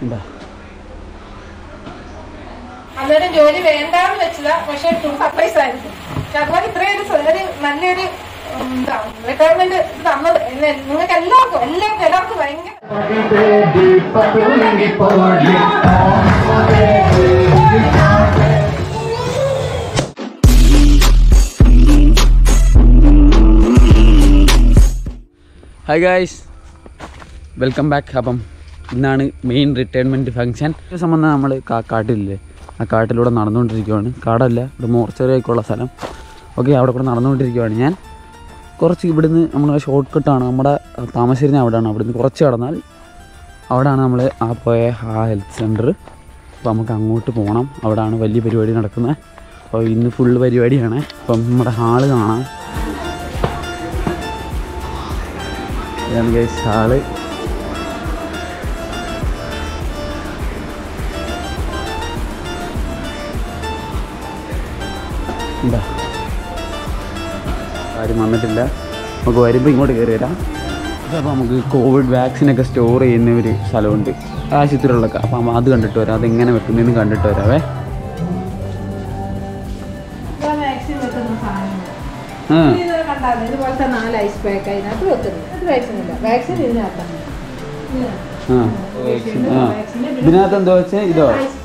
എന്താ അന്നേരം ജോലി വേണ്ടാന്ന് വെച്ചതാ. പക്ഷെ സർപ്രൈസ് ആയിരുന്നു. അതുപോലെ ഇത്രയും ഒരു നല്ലൊരു റിട്ടയർമെന്റ് തന്നത് നിങ്ങൾക്ക് എല്ലാവർക്കും ഭയങ്കര. Hi guys, welcome back. അപ്പം ഇന്നാണ് മെയിൻ റിട്ടയർമെൻറ്റ് ഫംഗ്ഷൻ. സംബന്ധം നമ്മൾ കാട്ടിലില്ലേ, ആ കാട്ടിലൂടെ നടന്നുകൊണ്ടിരിക്കുകയാണ്. കാടല്ല, ഇത് മോർച്ചറിയൊക്കെയുള്ള സ്ഥലം. ഓക്കെ, അവിടെ കൂടെ നടന്നുകൊണ്ടിരിക്കുകയാണ് ഞാൻ. കുറച്ച് ഇവിടുന്ന് നമ്മൾ ഷോർട്ട് കട്ടാണ്, നമ്മുടെ താമസിച്ചിരുന്ന അവിടെയാണ്. അവിടുന്ന് കുറച്ച് കടന്നാൽ അവിടെയാണ് നമ്മൾ പോയ ആ ഹെൽത്ത് സെൻറ്റർ. അപ്പോൾ നമുക്ക് അങ്ങോട്ട് പോകണം. അവിടെയാണ് വലിയ പരിപാടി നടക്കുന്നത്. അപ്പോൾ ഇന്ന് ഫുള്ള് പരിപാടിയാണ്. അപ്പം നമ്മുടെ ഹാള് കാണാം. ഇതാണ് ഗൈസ് ഹാള്. എന്താ ആരും വന്നിട്ടില്ല. നമുക്ക് വരുമ്പോൾ ഇങ്ങോട്ട് കയറി വരാം. അപ്പോൾ നമുക്ക് കോവിഡ് വാക്സിനൊക്കെ സ്റ്റോർ ചെയ്യുന്ന ഒരു സ്ഥലമുണ്ട് ആശുപത്രികളിലൊക്കെ. അപ്പം അത് കണ്ടിട്ട് വരാം, അതെങ്ങനെ വെക്കുന്നതെന്ന് കണ്ടിട്ട് വരാവേ. ഇതുപോലത്തെ 4 ഐസ് പാക്ക് അതിനകത്ത് വെക്കുന്നത്. അത് വാക്സിൻ ഇല്ല, വാക്സിൻ ഇതിനകത്താണ്. ഇതിനകത്ത് എന്തോ വെച്ചാൽ ഇതോ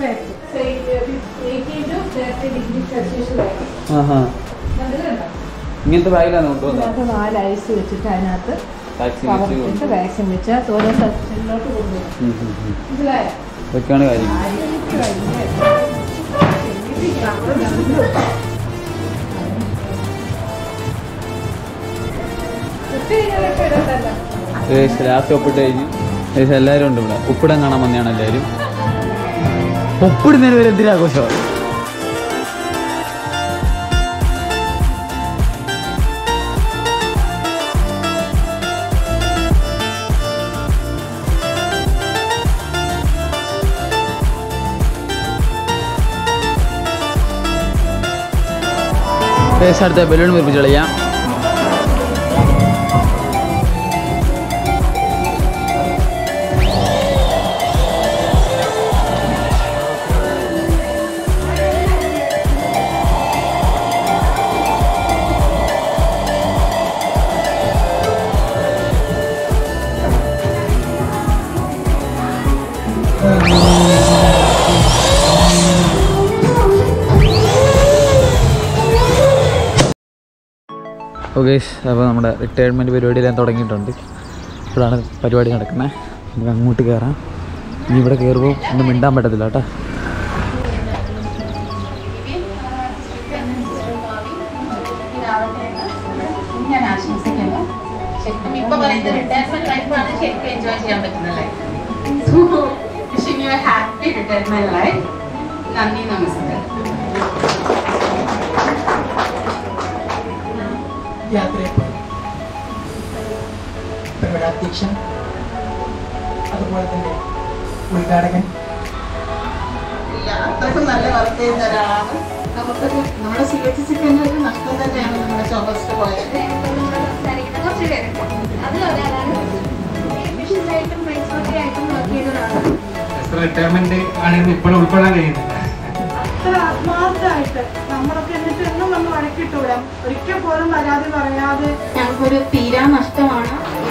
ഇങ്ങനത്തെ ബാഗിലാണ് കൊണ്ടുപോകുന്നത്. 4 ഐസ് വെച്ചിട്ട് അതിനകത്ത് വാക്സിൻ വെച്ചാൽ ഓരോ സെക്ഷനിലോട്ട് കൊണ്ടുപോകും. ഇതൊക്കെയാണ് കാര്യം. ലാസ്റ്റ് ഒപ്പിട്ട് കഴിഞ്ഞ് എല്ലാവരും ഉണ്ട് ഇവിടെ. ഉപ്പിടാൻ കാണാൻ വന്നെയാണ് എല്ലാവരും. ഒപ്പിടുന്നതിന് വരെ എന്തിനാഘോഷമാണ്. അടുത്ത ബലൂൺ വീർപ്പിച്ച് കളിയാം. ഓക്കെ, അപ്പോൾ നമ്മുടെ റിട്ടയർമെൻറ്റ് പരിപാടിയെല്ലാം തുടങ്ങിയിട്ടുണ്ട്. ഇപ്പോഴാണ് പരിപാടി നടക്കുന്നത്. നമുക്ക് അങ്ങോട്ട് കയറാം. ഇനി ഇവിടെ കയറുമ്പോൾ ഒന്നും മിണ്ടാൻ പറ്റത്തില്ല കേട്ടോ. ഇപ്പോൾ പറയുന്നത് റിട്ടയർമെന്റ് ലൈഫാണ് ശരിക്കും എൻജോയ് ചെയ്യാൻ പറ്റുന്നത്. Wishing you a happy retirement life. നന്ദി, നമസ്കാരം. പരിപാടി അധ്യക്ഷൻ, അതുപോലെ തന്നെ ഉദ്ഘാടകൻ, അത്രയ്ക്കും നല്ല വർക്ക് ചെയ്യുന്ന ഒരാളാണ്. നമുക്കൊരു നമ്മുടെ CHCക്ക് തന്നെ ഒരു നഷ്ടം തന്നെയാണ് നമ്മുടെ ചോമസ്റ്റ് പോയത്. റിട്ടയർമെന്റ് ആണെങ്കിലും ഇപ്പോഴും ഉൾക്കൊള്ളാൻ കഴിയുന്നില്ല. അത്ര ആത്മാർത്ഥമായിട്ട് നമ്മളൊക്കെ എന്നിട്ട് എന്നും നമ്മൾ വഴക്കിട്ടൂടാം. ഒരിക്കൽ പോലും പരാതി പറയാതെ ഞങ്ങൾക്കൊരു തീരാ നഷ്ടമാണ്.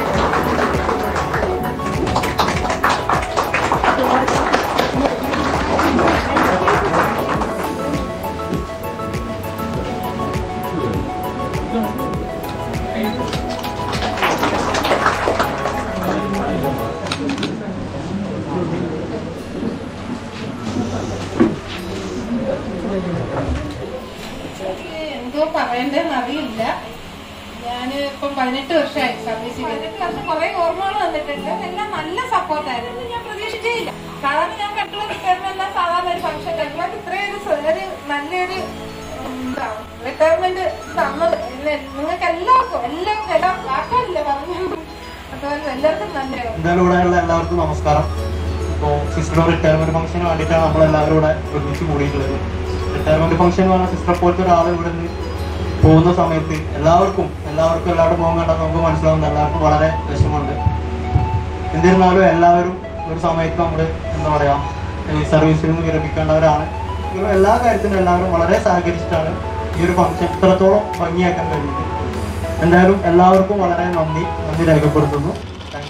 എന്തോ പറയേണ്ടതെന്ന് അറിയില്ല. ഞാൻ ഇപ്പം 18 വർഷമായി സർവീസ് ചെയ്തിട്ട്. പക്ഷെ കുറെ ഓർമ്മകൾ വന്നിട്ടുണ്ട്. എല്ലാം നല്ല സപ്പോർട്ടായിരുന്നു. ഞാൻ പ്രതീക്ഷിച്ചേയില്ല. സാധാരണ ഞാൻ കണ്ടുള്ള റിട്ടയർമെന്റ് സാധാരണ ഒരു ഫംഗ്ഷൻ കഴിക്കുമ്പോൾ ഇത്രയും ഒരു നല്ലൊരു റിട്ടയർമെന്റ് തന്നത് നിങ്ങൾക്ക് എല്ലാവർക്കും വാക്കല്ല പറഞ്ഞു. അതുപോലെ എല്ലാവർക്കും നല്ലതാണ്. എല്ലാവർക്കും നമസ്കാരം. ഇപ്പോൾ സിസ്റ്റർ റിട്ടയർമെന്റ് ഫംഗ്ഷന് വേണ്ടിയിട്ടാണ് നമ്മളെല്ലാവരും കൂടെ ഒരുമിച്ച് കൂടിയിട്ടുള്ളത്. റിട്ടയർമെന്റ് ഫംഗ്ഷൻ എന്ന് പറഞ്ഞാൽ സിസ്റ്ററെ പോലത്തെ ഒരാൾ ഇവിടെ നിന്ന് പോകുന്ന സമയത്ത് എല്ലാവർക്കും എല്ലാവരുടെ മുഖം കണ്ടാൽ നമുക്ക് മനസ്സിലാവുന്ന എല്ലാവർക്കും വളരെ വിഷമമുണ്ട്. എന്നിരുന്നാലും എല്ലാവരും ഒരു സമയത്ത് നമ്മൾ എന്താ പറയുക ഈ സർവീസിൽ നിന്ന് വിരമിക്കേണ്ടവരാണ്. എല്ലാ കാര്യത്തിലും എല്ലാവരും വളരെ സഹകരിച്ചിട്ടാണ് ഈ ഒരു ഫംഗ്ഷൻ ഇത്രത്തോളം ഭംഗിയാക്കാൻ കഴിയുന്നത്. എന്തായാലും എല്ലാവർക്കും വളരെ നന്ദി രേഖപ്പെടുത്തുന്നു. താങ്ക്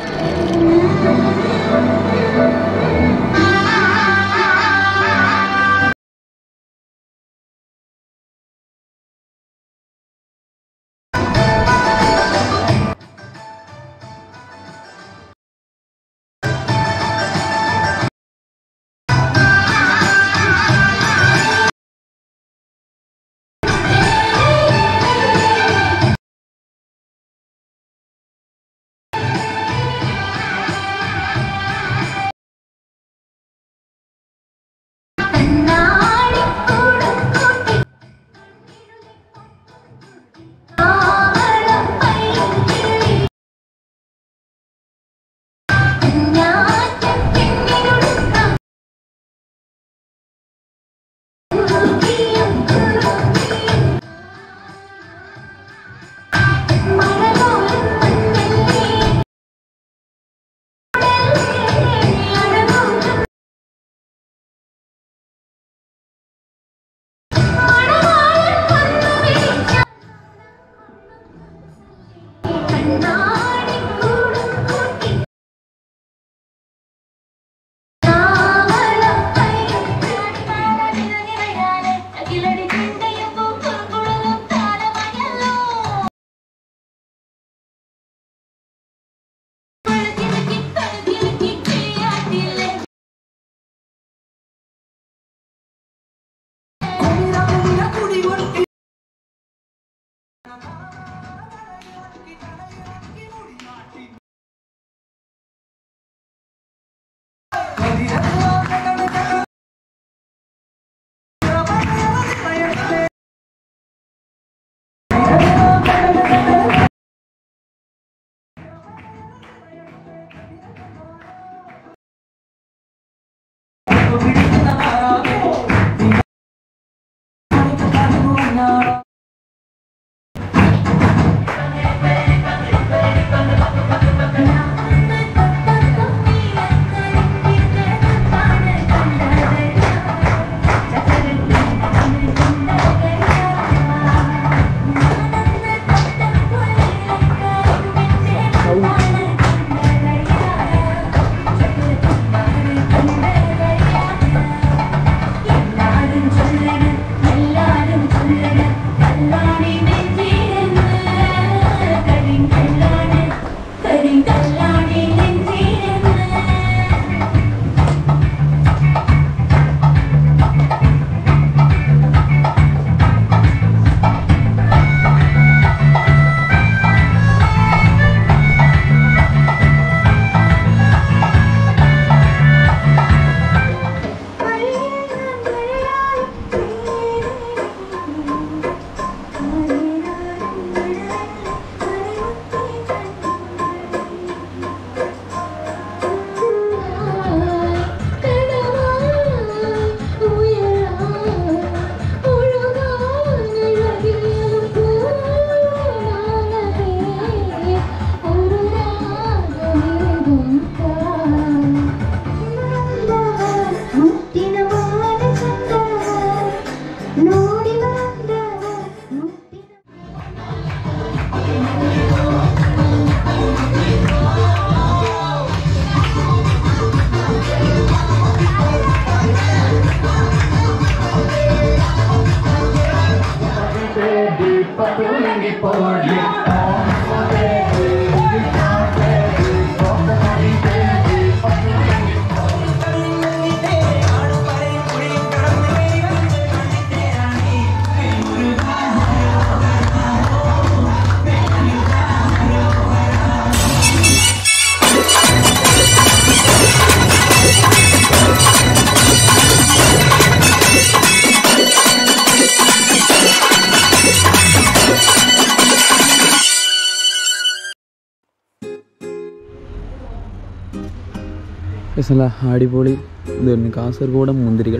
നല്ല അടിപൊളി ഇതായിരുന്നു കാസർഗോഡ് മുന്തിരികൾ.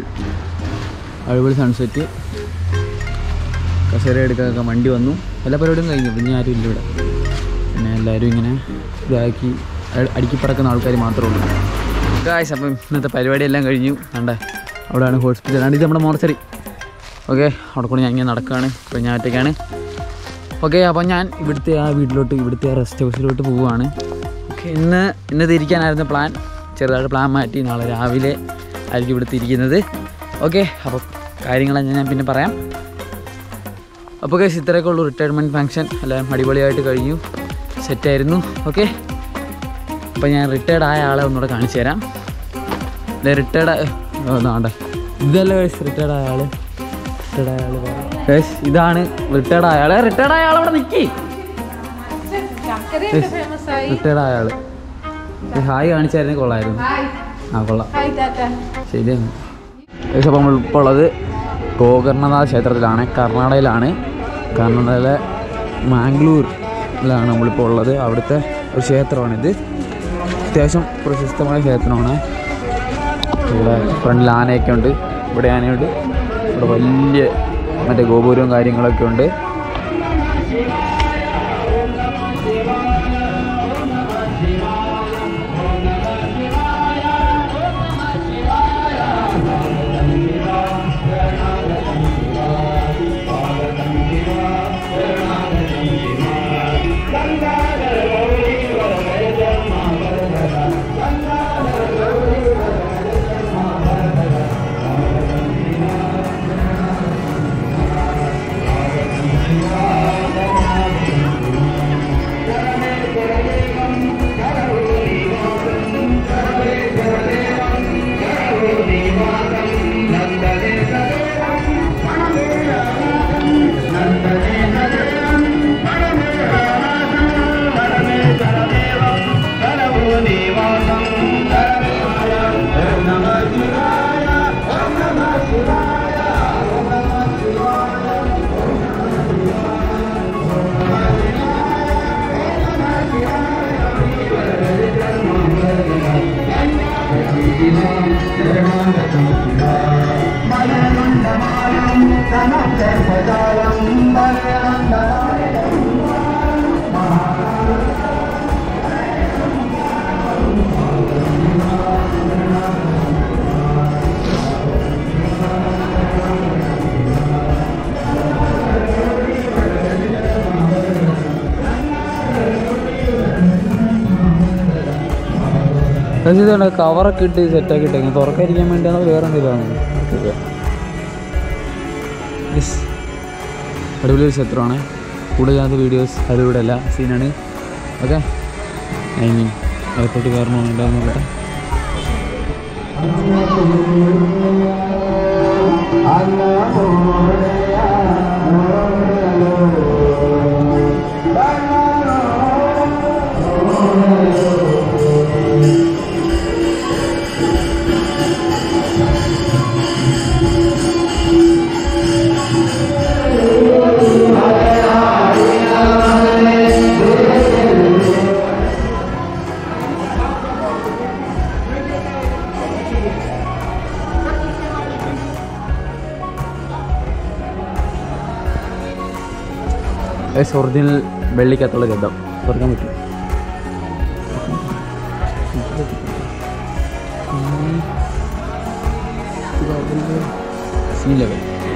അടിപൊളി സൺസെറ്റ്. കസേര എടുക്കാനൊക്കെ വണ്ടി വന്നു. എല്ലാ പരിപാടിയും കഴിഞ്ഞു. പിന്നെ ആരും ഇല്ല ഇവിടെ. പിന്നെ എല്ലാവരും ഇങ്ങനെ ഇതാക്കി അടുക്കി പറക്കുന്ന ആൾക്കാർ മാത്രമേ ഉള്ളൂ. ഗായ്സ് അപ്പം ഇന്നത്തെ പരിപാടിയെല്ലാം കഴിഞ്ഞു. കണ്ടേ അവിടെയാണ് ഹോസ്പിറ്റലാണ്, ഇത് നമ്മുടെ മോർച്ചറി. ഓക്കെ, അവിടെ കൂടെ ഞാൻ ഇങ്ങനെ നടക്കുകയാണ്. ഇപ്പോൾ ഞാൻ ഒറ്റയ്ക്കാണ്. ഓക്കെ, അപ്പോൾ ഞാൻ ഇവിടുത്തെ ആ വീട്ടിലോട്ട്, ഇവിടുത്തെ ആ റെസ്റ്റ് ഹൗസിലോട്ട് പോവുകയാണ്. ഓക്കെ, ഇന്ന് തിരിക്കാനായിരുന്നു പ്ലാൻ. ചെറുതായിട്ട് പ്ലാൻ മാറ്റി, നാളെ രാവിലെ ആയിരിക്കും ഇവിടുത്തെ ഇരിക്കുന്നത്. ഓക്കെ, അപ്പോൾ കാര്യങ്ങളെല്ലാം ഞാൻ പിന്നെ പറയാം. അപ്പോൾ ഗൈസ് ഇത്രയൊക്കെ ഉള്ളൂ റിട്ടയർമെൻറ്റ് ഫംഗ്ഷൻ. എല്ലാം അടിപൊളിയായിട്ട് കഴിഞ്ഞു, സെറ്റായിരുന്നു. ഓക്കെ, അപ്പോൾ ഞാൻ റിട്ടയർഡ് ആയ ആളെ ഒന്നുകൂടെ കാണിച്ചു തരാം. അല്ലെ റിട്ടയർഡ് ഇതല്ല ഗൈസ് റിട്ടയർഡ് ആയ ആൾ. ഗൈസ് ഇതാണ് റിട്ടയർഡ് ആയ ആൾ. റിട്ടയർഡ് ആയ ആൾ അവിടെ നിൽക്കി. റിട്ടയർഡ് ആയ ആൾ ഹായ് കാണിച്ചായിരുന്നു, കൊള്ളായിരുന്നു. ആ കൊള്ളാം, ശരിയാണ്. ഗൈസ് അപ്പോൾ നമ്മളിപ്പോൾ ഉള്ളത് ഗോകർണനാഥ ക്ഷേത്രത്തിലാണ്, കർണാടകയിലാണ്. കർണാടകയിലെ മാംഗ്ലൂരിലാണ് നമ്മളിപ്പോൾ ഉള്ളത്. അവിടുത്തെ ഒരു ക്ഷേത്രമാണിത്. അത്യാവശ്യം പ്രശസ്തമായ ക്ഷേത്രമാണ്. ഇവിടെ ഫ്രണ്ടിൽ ആനയൊക്കെ ഉണ്ട്, ഇവിടെ ആനയുണ്ട്, ഇവിടെ വലിയ മറ്റേ ഗോപുരവും കാര്യങ്ങളൊക്കെ ഉണ്ട്. ഇതാണ് കവറൊക്കെ ഇട്ട് സെറ്റാക്കി ഇട്ടേക്കുന്നത്. തുറക്കാതിരിക്കാൻ വേണ്ടിയാണ് വേറെ എന്തെങ്കിലും. അടിപൊളി ഒരു ക്ഷേത്രമാണ്. കൂടുതലാത്ത വീഡിയോസ് അതിലൂടെ അല്ല സീനാണ്. ഓക്കെ, ഇനി എയർപോർട്ട് കയറണമെന്നുണ്ടാകുന്ന നോക്കട്ടെ. ഒറിജിനൽ വെള്ളിക്കകത്തുള്ള ഗന്ധം തുറക്കാൻ പറ്റും. Sea level.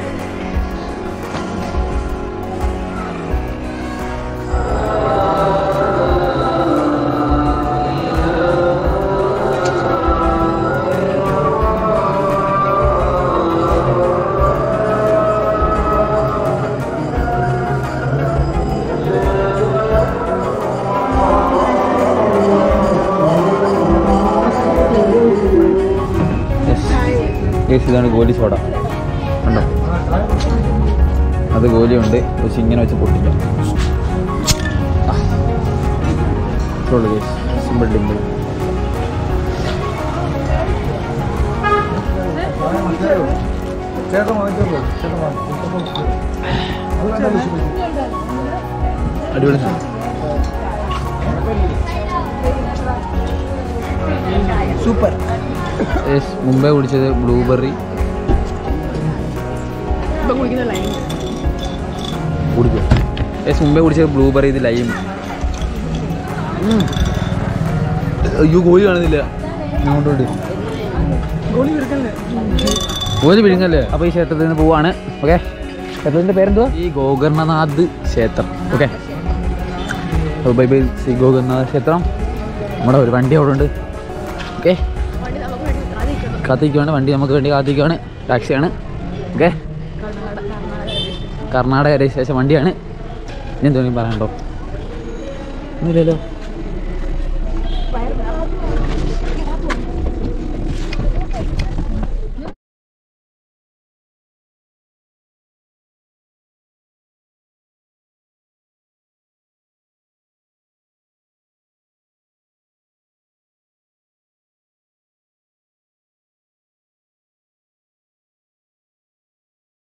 ഇതാണ് ഗോലി സോഡ, കണ്ടോ? അത് ഗോലിയുണ്ട്, പക്ഷെ ഇങ്ങനെ വെച്ച് പൊട്ടിക്കാം. Simple dimple. അടിപൊളി സാധനം. സൂപ്പർ. മുമ്പേ കുടിച്ചത് ബ്ലൂബെറി. മുമ്പേ കുടിച്ചത് ബ്ലൂബെറി, ഇത് ലൈം. അയ്യോ, ഗോലി കാണുന്നില്ല. അങ്ങോട്ടോട്ട് ഗോലി വിഴുങ്ങല്ലേ. അപ്പോൾ ഈ ക്ഷേത്രത്തിൽ നിന്ന് പോവാണ്. ഓക്കെ, ക്ഷേത്രത്തിൻ്റെ പേരെന്തുവാ? ഈ ഗോകർണനാഥ് ക്ഷേത്രം. ഓക്കെ, അപ്പോൾ ബൈ ബൈ ശ്രീ ഗോകർണനാഥ ക്ഷേത്രം. നമ്മുടെ ഒരു വണ്ടി അവിടെ ഉണ്ട്. ഓക്കെ, കാത്തിരിക്കുവാണ് വണ്ടി, നമുക്ക് വേണ്ടി കാത്തിരിക്കുവാണ്. ടാക്സിയാണ്. ഓക്കെ, കർണാടക രജിസ്ട്രേഷൻ വണ്ടിയാണ്. ഞാൻ തോന്നി പറയണ്ടോ? ഒന്നുമില്ലല്ലോ.